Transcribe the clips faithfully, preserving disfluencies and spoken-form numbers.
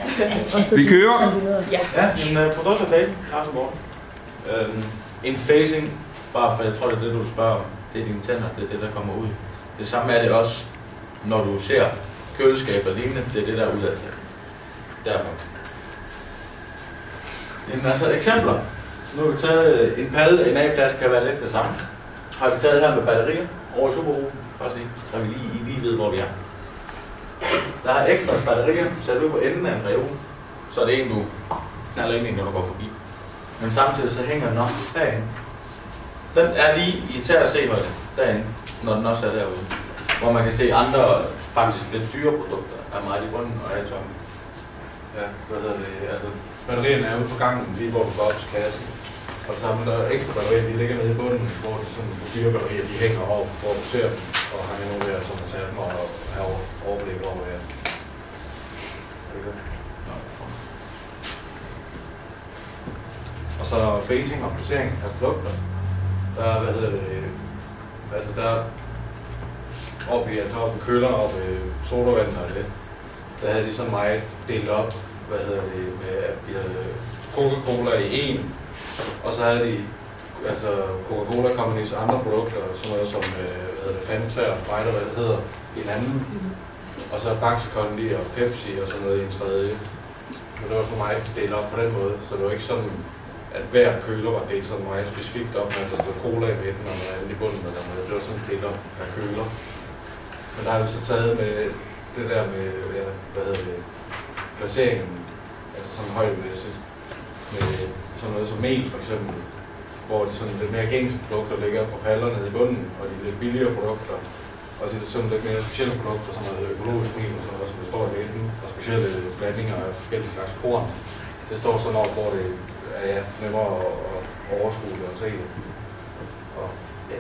Vi kører. Ja, men uh, produkt er facing, Lars og Morten. Øhm, en facing, bare for jeg tror det er det du spørger om, det er dine tænder, det er det der kommer ud. Det samme er det også, når du ser køleskab og lignende, det er det der er udad til. Derfor. Jamen altså eksempler. Nu har vi taget en palle, en A-plads kan være lidt det samme. Har vi taget her med batterier over i Superbrug, bare se, så vi lige, lige ved hvor vi er. Der er ekstra batterier sat ud på enden af en reol, så er det en du knalder ind i, når du går forbi. Men samtidig så hænger den også derinde. Den er lige i tær at se højde derinde, når den også er derude. Hvor man kan se andre, faktisk lidt dyre produkter, er meget i bunden og er i toppen. Ja, hvad hedder det? Altså, batterierne er ude på gangen, lige hvor du går op til kassen. Og så er der ekstra batterier, de ligger nede i bunden, hvor de sådan dyre batterier, de hænger over, hvor du ser dem, og har nogen der, som at tage dem og have overblik over det. Og så facing og placering af produkter. Der, hvad hedder det, altså der oppe i, altså oppe i køler, oppe i sodavand og det, der havde de sådan meget delt op, hvad hedder det, med at de havde Coca-Cola i en, og så havde de altså Coca-Cola Company's andre produkter, sådan noget som hvad hedder det, Fanta og Sprite, hvad det hedder, i en anden, og så Faxe Kondi og Pepsi og sådan noget i en tredje. Men det var for mig delt op på den måde, så det var ikke sådan, at hver køler var delt sådan meget specifikt op, men der stod cola i midten og noget andet i bunden eller noget. Det var sådan delt op af køler. Men der har vi så taget med det der med, ja, hvad hedder det, placeringen, altså sådan højdemæssigt, med sådan noget som mel for eksempel, hvor de sådan lidt mere gængse produkter ligger på paller nede i bunden, og de lidt billigere produkter, og så er det sådan lidt mere specielle produkter, som er økologisk mel og sådan noget, som består i midten, og specielle blandinger af forskellige slags korn. Det står sådan over, hvor det er ja, nemmere at overskue og se det. Og, ja.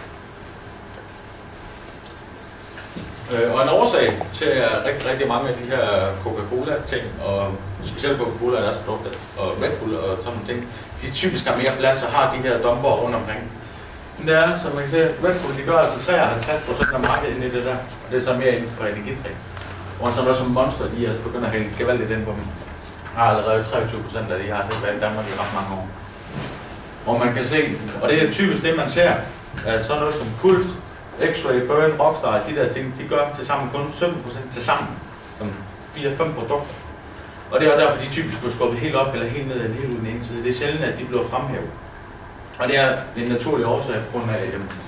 Øh, og en årsag til at rigtig, rigtig mange af de her Coca-Cola-ting, og specielt Coca-Cola og deres produkter, og Red Bull og sådan nogle ting, de typisk har mere plads og har de her dumper rundt omkring. Men det er, som man kan se, Red Bull, de gør altså treoghalvtreds procent af markedet inde i det der, og det er så mere inden for energidrik. Hvor sådan noget som Monster, de er begyndt at hælde gevaldigt ind på dem. Har allerede treogtyve procent af de har set været i Danmark i ret mange år. Hvor man kan se, og det er typisk det man ser, at sådan noget som Kult, X-Ray, Burn, Rockstar, de der ting, de gør til sammen kun sytten procent til sammen, som fire fem produkter. Og det er derfor, de typisk bliver skubbet helt op eller helt ned eller helt ud den ene side. Det er sjældent, at de bliver fremhævet. Og det er en naturlig årsag på grund af,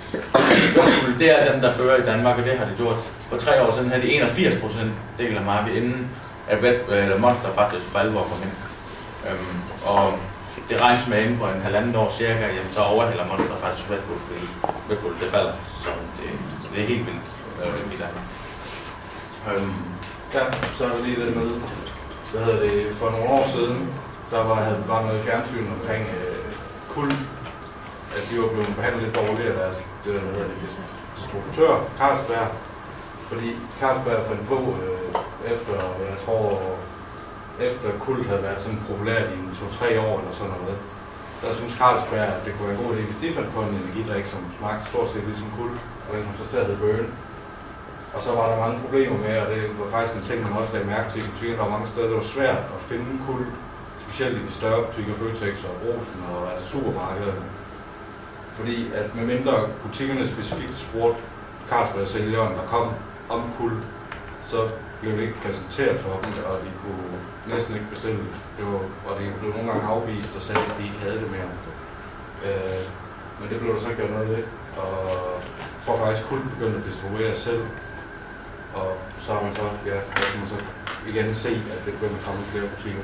at det er dem, der fører i Danmark, og det har de gjort. For tre år siden havde de enogfirs procent del af markedet, inden at Red, eller Monster faktisk for alvor kom ind. Øhm, og det regnes med inden for en halvanden år cirka, jamen, så overhælder Monster faktisk Red Bull, fordi Red Bull det falder, så det, det er helt vildt øh, i Danmark. Øhm, ja, så er der lige det med, hvad hedder det, for nogle år siden, der var, havde, var noget fjernsyn omkring øh, Kult, at de var blevet behandlet lidt dårligt af deres det, hvad hedder det, distributør, Carlsberg, fordi Carlsberg fandt på øh, efter, jeg tror, efter Kult havde været sådan populært i to-tre år eller sådan noget, der synes Carlsberg, at det kunne være en god idé, hvis de fandt på en energidrik, som smagte stort set ligesom Kult, og den kom så til at hedde Burn. Og så var der mange problemer med, og det var faktisk en ting, man også lagde mærke til i butikken. Der var mange steder, det var svært at finde Kult, specielt i de større butikker, Føtex og Brugsen og altså supermarkederne. Fordi at med mindre butikkerne specifikt spurgte Carlsberg-sælgeren, der kom om Kult, så blev det ikke præsenteret for dem, og de kunne næsten ikke bestille det. Det var, og det blev nogle gange afvist og sagde, at de ikke havde det mere. Øh, men det blev der så gjort noget ved, og jeg tror faktisk, Kult begyndte at distribuere selv. Og så har man så, ja, kan man så igen se, at det begynder at komme flere butikker.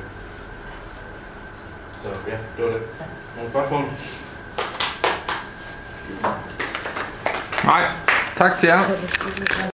Så ja, det var det. Nogle spørgsmål? Nej, tak til jer.